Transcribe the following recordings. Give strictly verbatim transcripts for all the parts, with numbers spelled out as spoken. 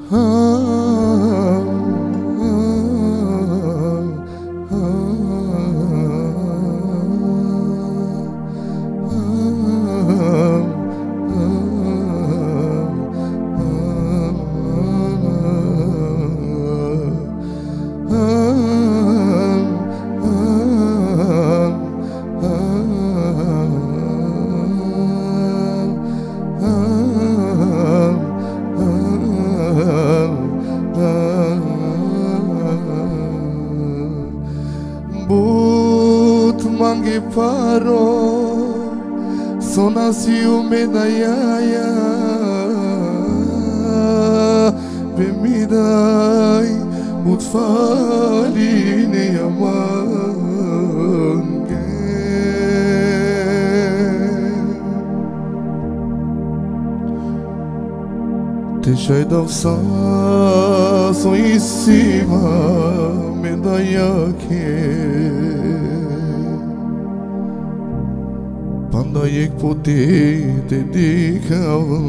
But mangi paro sona siume da yaya bemidai but faline yamange te shaidam sa so isima medaya ke panda yek pote te dikhawa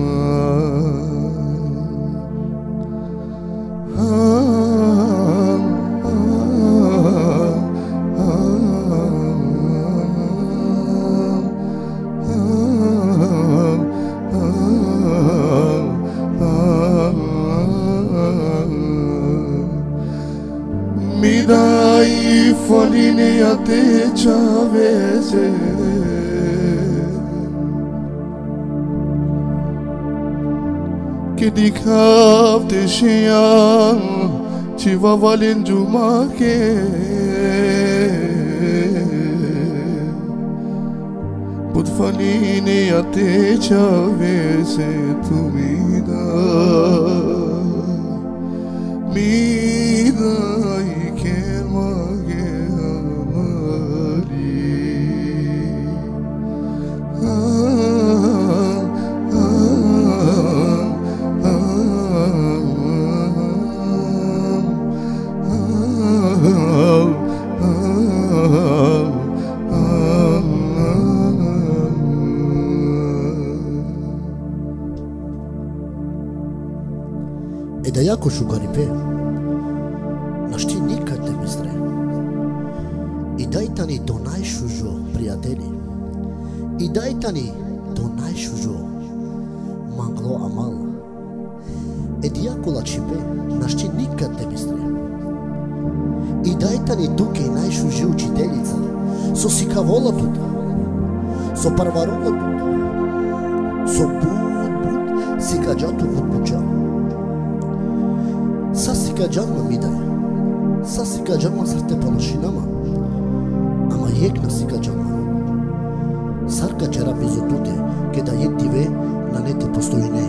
midai faline ate chaveze que dikhav te shiyan chiva valin jumake but faline ate chaveze tumida midai E da jako šugaripe, našti nikad ne mestre. I dajtani do najšužo prijatelji. I dajtani do najšužo manglo amal. E da jako lačipe, našti nikad ne mestre. I dajtani duke najšuži učiteljica, so si kavola tuta, so parvarola tuta, so bud bud si gađatu vutbuđa. Sasika canma midaya, sasika canma sarte palaşinama, ama yek nasika canma. Sarka čera bezotute, kada yek dive na nete postojine.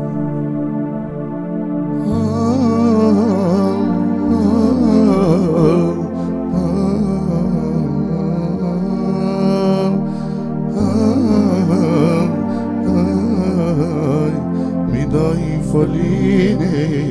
Midai faline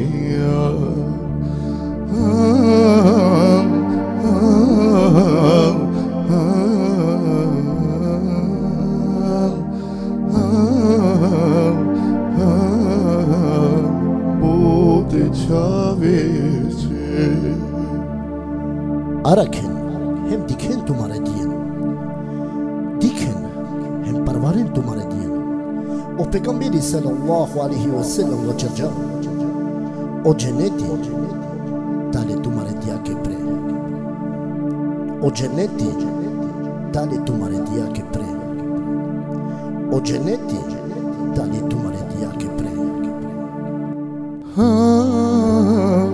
Araken hem diken tumare diyen, diken hem parvaren tumare diyen. O peygamber sallallahu aleyhi ve sellem lo çerca, o cenneti dale tumare diya kepre, o cenneti dale tumare diya kepre, o cenneti dale tumare diya kepre.